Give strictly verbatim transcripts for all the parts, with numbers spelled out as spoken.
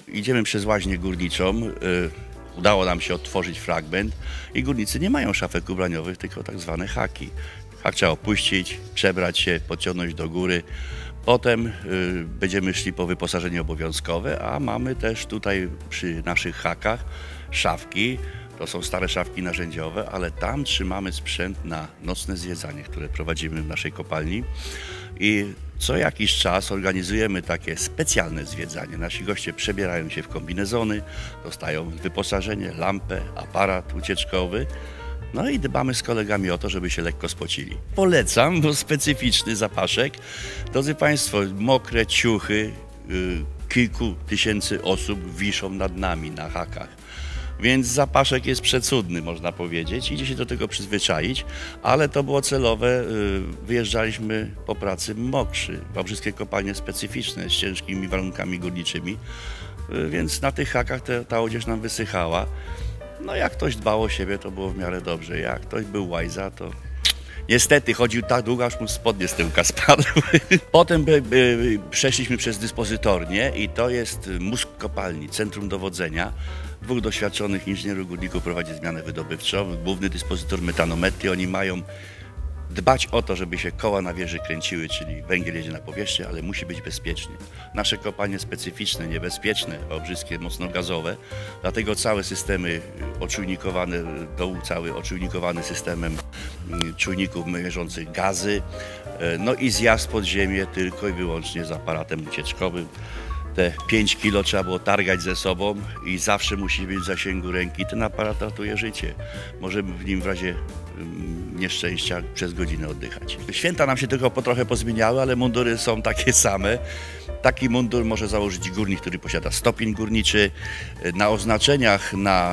Idziemy przez łaźnię górniczą. Udało nam się odtworzyć fragment i górnicy nie mają szafek ubraniowych, tylko tak zwane haki. Hak trzeba opuścić, przebrać się, podciągnąć do góry. Potem y, będziemy szli po wyposażenie obowiązkowe, a mamy też tutaj przy naszych hakach szafki. To są stare szafki narzędziowe, ale tam trzymamy sprzęt na nocne zwiedzanie, które prowadzimy w naszej kopalni. I co jakiś czas organizujemy takie specjalne zwiedzanie. Nasi goście przebierają się w kombinezony, dostają wyposażenie, lampę, aparat ucieczkowy. No i dbamy z kolegami o to, żeby się lekko spocili. Polecam, bo specyficzny zapaszek. Drodzy Państwo, mokre ciuchy yy, kilku tysięcy osób wiszą nad nami na hakach. Więc zapaszek jest przecudny, można powiedzieć. Idzie się do tego przyzwyczaić, ale to było celowe. Wyjeżdżaliśmy po pracy mokrzy. Wałbrzyskie kopalnie specyficzne, z ciężkimi warunkami górniczymi, więc na tych hakach te, ta odzież nam wysychała. No jak ktoś dbał o siebie, to było w miarę dobrze. Jak ktoś był łajza, to niestety chodził tak długo, aż mu spodnie z tyłka spadły. Potem by, by, przeszliśmy przez dyspozytornię i to jest mózg kopalni, centrum dowodzenia. Dwóch doświadczonych inżynierów górników prowadzi zmianę wydobywczą. Główny dyspozytor metanometry. Oni mają dbać o to, żeby się koła na wieży kręciły, czyli węgiel jedzie na powierzchnię, ale musi być bezpiecznie. Nasze kopalnie specyficzne, niebezpieczne, wałbrzyskie, mocno gazowe, dlatego całe systemy oczujnikowane, dół cały oczujnikowany systemem czujników mierzących gazy, no i zjazd pod ziemię tylko i wyłącznie z aparatem ucieczkowym. Te pięć kilo trzeba było targać ze sobą i zawsze musi być w zasięgu ręki. Ten aparat ratuje życie. Możemy w nim w razie nieszczęścia przez godzinę oddychać. Święta nam się tylko po trochę pozmieniały, ale mundury są takie same. Taki mundur może założyć górnik, który posiada stopień górniczy. Na oznaczeniach, na,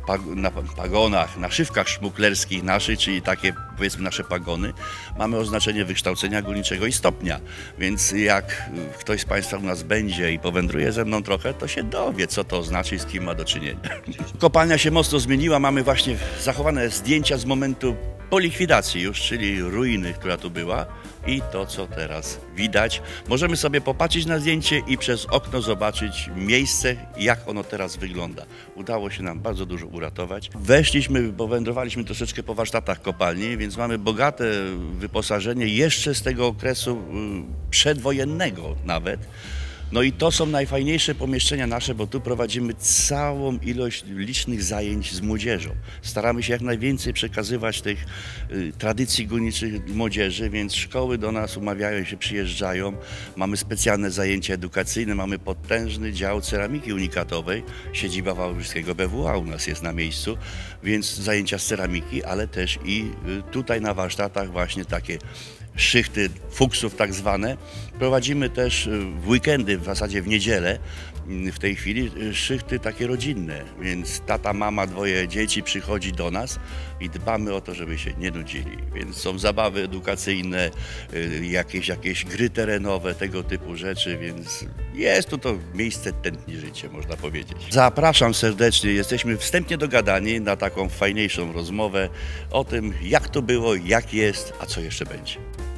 na pagonach, na szywkach szmuklerskich naszych, czyli takie powiedzmy nasze pagony, mamy oznaczenie wykształcenia górniczego i stopnia. Więc jak ktoś z Państwa u nas będzie i powędruje ze mną trochę, to się dowie, co to znaczy i z kim ma do czynienia. Kopalnia się mocno zmieniła. Mamy właśnie zachowane zdjęcia z momentu po likwidacji już, czyli ruiny, która tu była i to, co teraz widać. Możemy sobie popatrzeć na zdjęcie i przez okno zobaczyć miejsce, jak ono teraz wygląda. Udało się nam bardzo dużo uratować. Weszliśmy, powędrowaliśmy troszeczkę po warsztatach kopalni, więc mamy bogate wyposażenie jeszcze z tego okresu przedwojennego nawet. No i to są najfajniejsze pomieszczenia nasze, bo tu prowadzimy całą ilość licznych zajęć z młodzieżą. Staramy się jak najwięcej przekazywać tych y, tradycji górniczych młodzieży, więc szkoły do nas umawiają się, przyjeżdżają. Mamy specjalne zajęcia edukacyjne, mamy potężny dział ceramiki unikatowej. Siedziba Wałbrzyskiego B W A u nas jest na miejscu, więc zajęcia z ceramiki, ale też i y, tutaj na warsztatach właśnie takie szychty fuksów tak zwane. Prowadzimy też w weekendy, w zasadzie w niedzielę, w tej chwili szychty takie rodzinne, więc tata, mama, dwoje dzieci przychodzi do nas i dbamy o to, żeby się nie nudzili. Więc są zabawy edukacyjne, jakieś, jakieś gry terenowe, tego typu rzeczy, więc jest tu to miejsce tętni życie, można powiedzieć. Zapraszam serdecznie, jesteśmy wstępnie dogadani na taką fajniejszą rozmowę o tym, jak to było, jak jest, a co jeszcze będzie.